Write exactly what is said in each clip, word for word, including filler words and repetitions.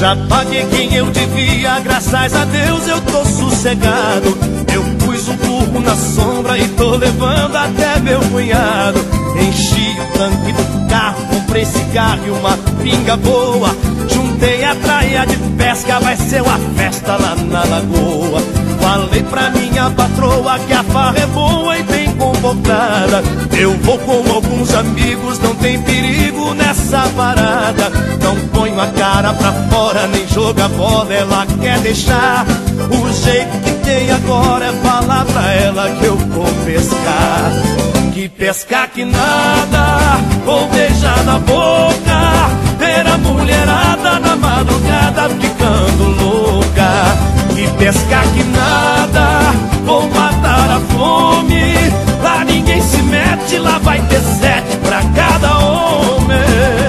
Já paguei quem eu devia, graças a Deus eu tô sossegado. Eu pus o burro na sombra e tô levando até meu cunhado. Enchi o tanque do carro, comprei cigarro e uma pinga boa. Juntei a traia de pesca, vai ser uma festa lá na lagoa. Falei pra minha patroa que a farra é boa e bem comportada. Eu vou com alguns amigos, não tem perigo nessa parada. Não ponho a cara pra fora, nem joga bola, ela quer deixar. O jeito que tem agora é falar pra ela que eu vou pescar. Que pescar que nada, vou beijar na boca, ver a mulherada na madrugada ficando louca. Que pescar que nada, vou matar a fome. Lá ninguém se mete, lá vai ter sete pra cada homem.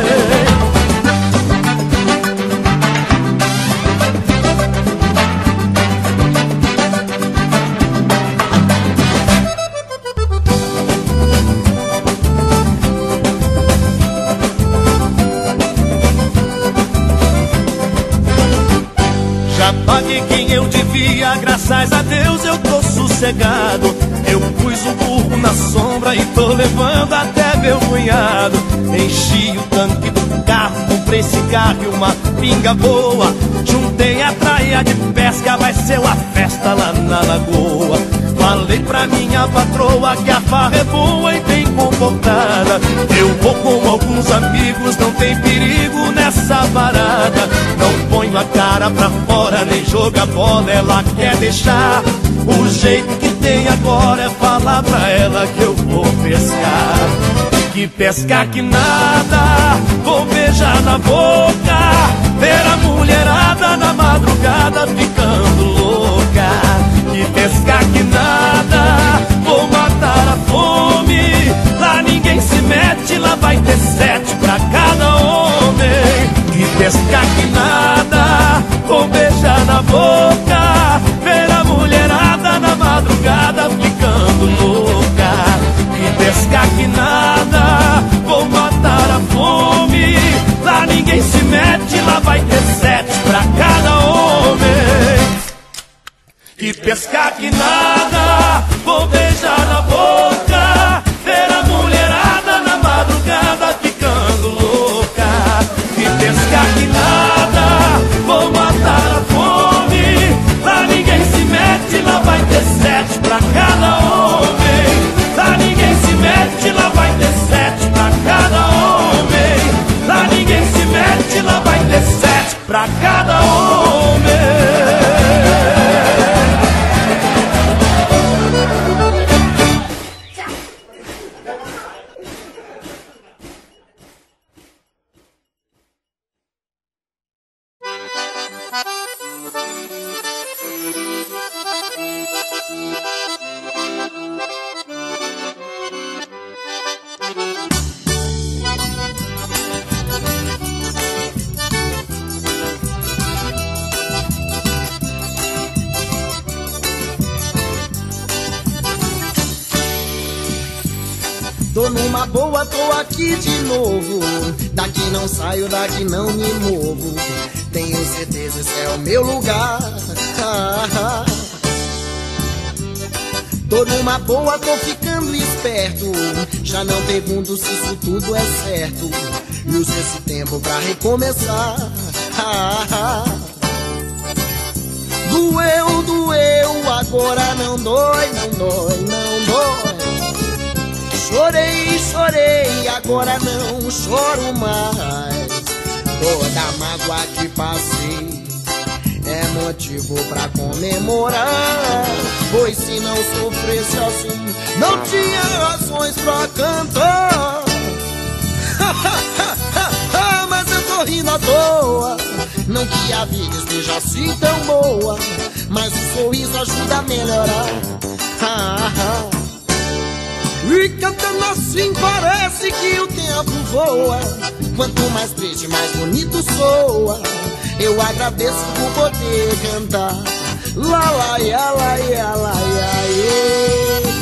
Já paguei quem eu devia, graças a Deus eu tô sossegado. Eu pus o burro na sombra e tô levando até meu cunhado. Enchi o tanque do carro, comprei cigarro e uma pinga boa. Juntei a traia de pesca, vai ser uma festa lá na lagoa. Falei pra minha patroa que a farra é boa e bem comportada. Eu vou com alguns amigos, não tem perigo nessa parada. Não ponho a cara pra fora, nem joga bola, ela quer deixar. O jeito que tem agora é falar pra ela que eu vou pescar. Que pescar que nada, vou beijar na boca, ver a mulherada na madrugada ficando louca. Que pescar que nada, vou matar a fome. Lá ninguém se mete, lá vai ter sete pra cada homem. Que pescar que nada, vou beijar na boca, ver a mulherada na madrugada ficando louca. Que pescar que nada, vou matar a fome. Lá ninguém se mete, lá vai ter sete pra cada homem. Que pescar que nada, vou beijar na boca, ver a mulherada na madrugada ficando louca. Que pescar que nada, vou matar a fome. Lá ninguém se mete, lá vai ter sete pra cada homem. Lá ninguém se mete, lá vai ter sete pra cada homem. Lá ninguém se mete, lá vai ter sete pra cada homem. Tô numa boa, tô aqui de novo. Daqui não saio, daqui não me movo. Tenho certeza esse é o meu lugar. Tô numa boa, tô ficando esperto. Já não pergunto se isso tudo é certo. E uso esse tempo pra recomeçar. Doeu, doeu, agora não dói, não dói, não dói. Chorei, chorei, agora não choro mais. Toda mágoa que passei é motivo pra comemorar. Pois se não sofresse assim, não tinha razões pra cantar. Mas eu tô rindo à toa. Não que a vida esteja assim tão boa, mas o sorriso ajuda a melhorar. E cantando assim parece que o tempo voa. Quanto mais triste, mais bonito soa. Eu agradeço por poder cantar. Lá, lá, ia, lá, ia, lá, ia, ia.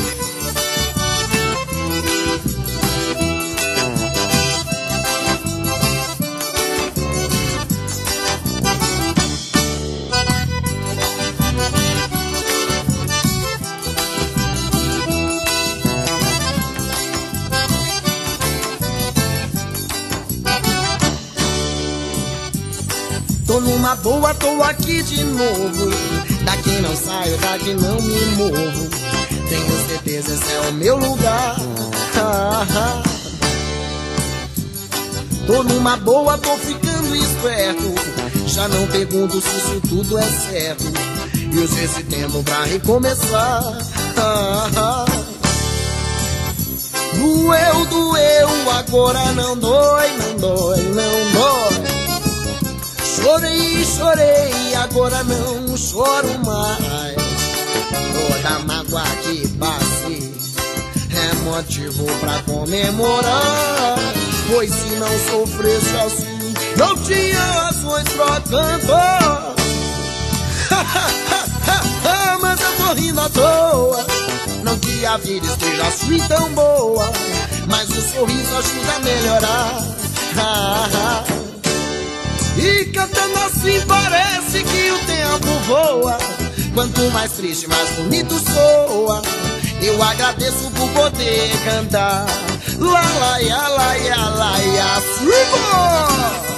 boa, tô aqui de novo. Daqui não saio, daqui não me movo. Tenho certeza esse é o meu lugar. Tô numa boa, tô ficando esperto. Já não pergunto se isso tudo é certo. E usei esse tempo pra recomeçar. Doeu, doeu, agora não dói, não dói, não dói. Chorei, chorei, agora não choro mais. Toda mágoa que passei é motivo pra comemorar. Pois se não sofresse assim, não tinha razões pra cantar. Mas eu tô rindo à toa. Não que a vida esteja assim tão boa, mas o sorriso ajuda a melhorar. E cantando assim parece que o tempo voa. Quanto mais triste, mais bonito soa. Eu agradeço por poder cantar. Lá, lá, ia, lá, ia, lá, ia, suba!